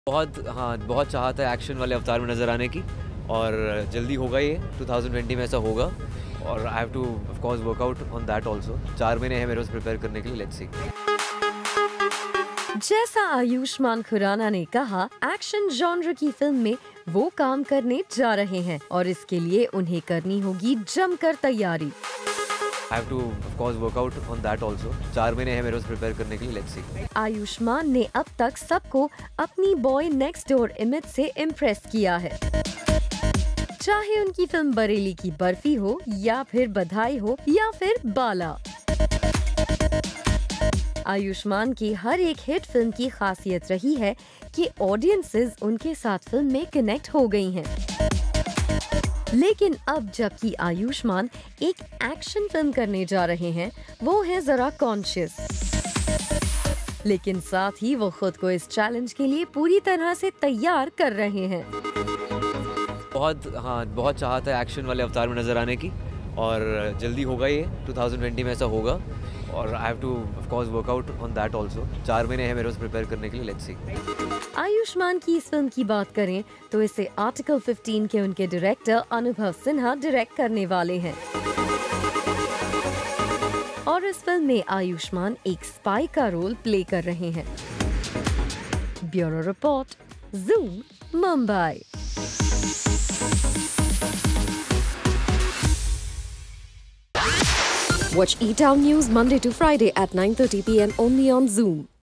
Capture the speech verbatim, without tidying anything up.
बहुत हाँ, बहुत चाहत है एक्शन वाले अवतार में नज़र आने की और जल्दी होगा ये टू थाउज़ेंड ट्वेंटी में ऐसा होगा और I have to of course work out on that also. चार महीने हैं मेरे को प्रिपेयर करने के लिए, लेट्स सी। जैसा आयुष्मान खुराना ने कहा, एक्शन जॉनर की फिल्म में वो काम करने जा रहे हैं और इसके लिए उन्हें करनी होगी जमकर तैयारी। I have to of course work out on that also। चार महीने हैं मेरे को प्रिपेयर करने के लिए, लेट्स सी। आयुष्मान ने अब तक सबको अपनी बॉय नेक्स्ट डोर इमेज से इम्प्रेस किया है। चाहे उनकी फिल्म बरेली की बर्फी हो या फिर बधाई हो या फिर बाला, आयुष्मान की हर एक हिट फिल्म की खासियत रही है कि ऑडियंसेस उनके साथ फिल्म में कनेक्ट हो गई हैं। लेकिन अब जबकि आयुष्मान एक एक्शन फिल्म करने जा रहे हैं, वो है जरा कॉन्शियस, लेकिन साथ ही वो खुद को इस चैलेंज के लिए पूरी तरह से तैयार कर रहे हैं। बहुत हाँ, बहुत चाहत है एक्शन वाले अवतार में नज़र आने की और जल्दी होगा ये टू थाउज़ेंड ट्वेंटी में ऐसा होगा और I have to of course work out on that also. चार महीने हैं मेरे को प्रिपेयर करने के लिए, लेट्स सी। आयुष्मान की इस फिल्म की बात करें तो इसे आर्टिकल पंद्रह के उनके डायरेक्टर अनुभव सिन्हा डायरेक्ट करने वाले हैं और इस फिल्म में आयुष्मान एक स्पाई का रोल प्ले कर रहे हैं। Bureau report, Zoom, Mumbai. Watch E-Town News Monday to Friday at nine thirty p m only on Zoom.